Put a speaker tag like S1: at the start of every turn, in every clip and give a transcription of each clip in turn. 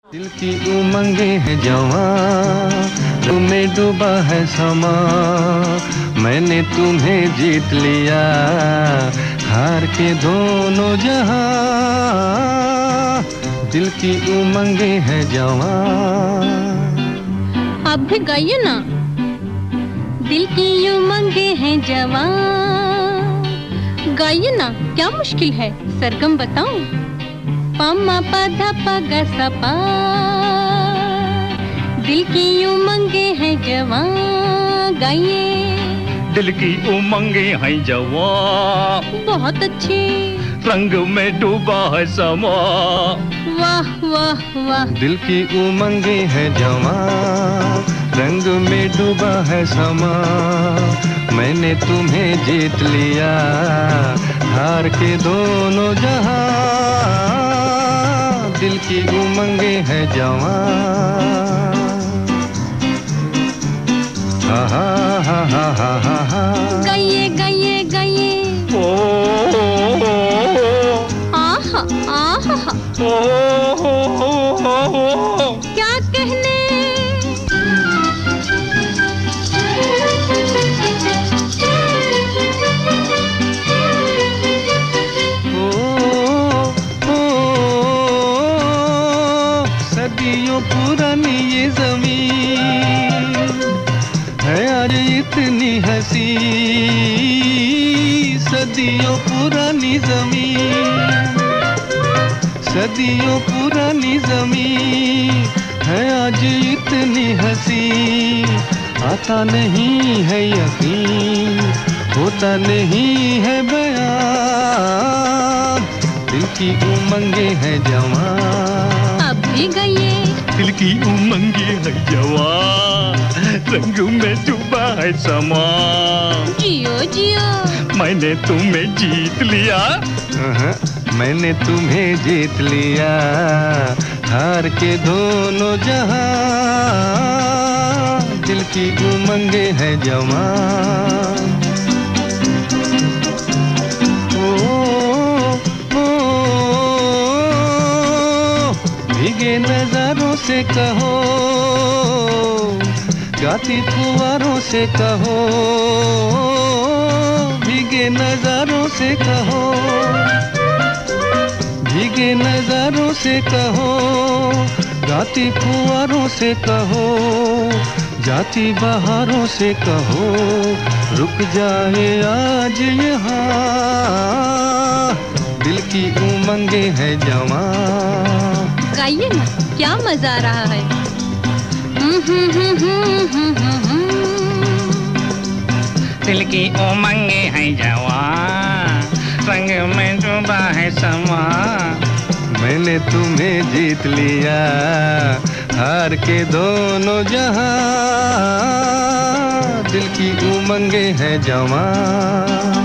S1: दिल की उमंगे है जवां, तुम्हें डूबा है समा, मैंने तुम्हें जीत लिया, हार के दोनों जहां। दिल की उमंगे है जवां।
S2: आप भी गाइए ना। दिल की उमंगे है जवां, गाइए ना, क्या मुश्किल है, सरगम बताऊं? पमा पधा पगा सपा, दिल की उमंगे है जवां, गाइए।
S3: दिल की उमंगे है जवां,
S2: बहुत अच्छी।
S3: रंग में डूबा है समा,
S2: वाह वाह वाह।
S1: दिल की उमंगे है जवां, रंग में डूबा है समा, मैंने तुम्हें जीत लिया, हार के दोनों जहां। दिल की उमंगे है जवां। हा हा हा हा हा हा हा।
S2: गाइए गाइए गाइए।
S3: ओ
S2: आहा आहा। क्या कहने।
S1: सदियों पुरानी ये ज़मीन है आज इतनी हंसी, सदियों पुरानी ज़मीन, सदियों पुरानी ज़मीन है आज इतनी हंसी, आता नहीं है यकीन, होता नहीं है बयान। दिल की उमंगे है जवां।
S2: अब भी गाइए।
S3: दिल की उमंगे है जवां, रंग में डूबा है समा,
S2: जियो जियो।
S3: मैंने तुम्हें जीत लिया,
S1: मैंने तुम्हें जीत लिया, हार के दोनों जहां। दिल की उमंगे है जवां। भीगे नजारों से कहो, गाती फुवारों से कहो, भीगे नजारों से कहो, भीगे नजारों से कहो, गाती फुवारों से कहो, जाती बहारों से कहो, रुक जाए आज यहाँ। दिल की उमंगे है जवां।
S2: गाइए ना, क्या मजा आ रहा है।
S3: दिल की उमंगे है जवां, रंग में डूबा है समा,
S1: मैंने तुम्हें जीत लिया, हार के दोनों जहां। दिल की उमंगे है जवां।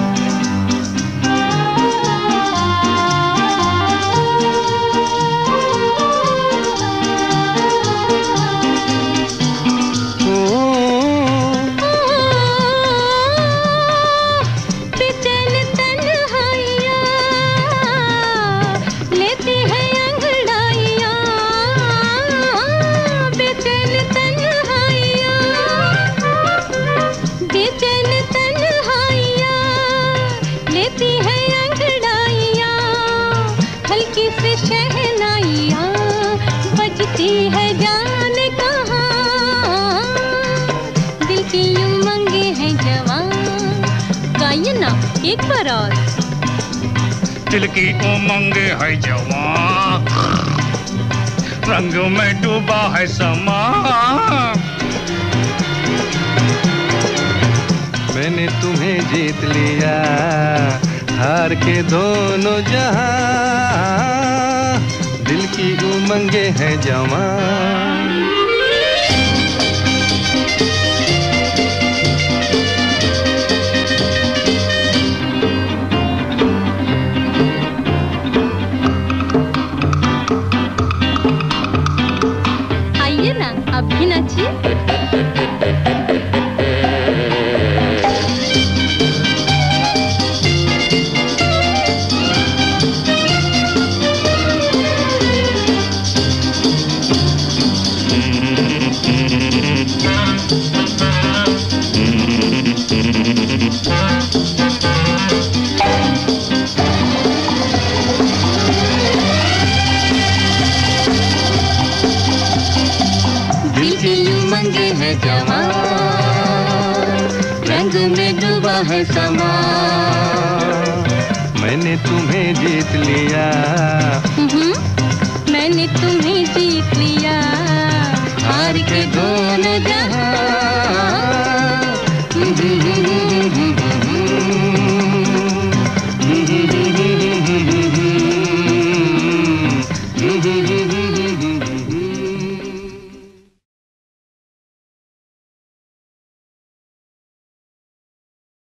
S2: है जाने कहाँ, दिल की उमंगे है जवां। गाइए ना एक बार और।
S3: दिल की उमंगे है जवां, रंग में डूबा है समा,
S1: मैंने तुम्हें जीत लिया, हार के दोनों जहां। दिल की उमंगे है जवां।
S2: आइए ना, अब भी नाचिए।
S1: है समा। मैंने तुम्हें जीत लिया,
S2: मैंने तुम्हें जीत लिया,
S1: हार के दोनों जहां।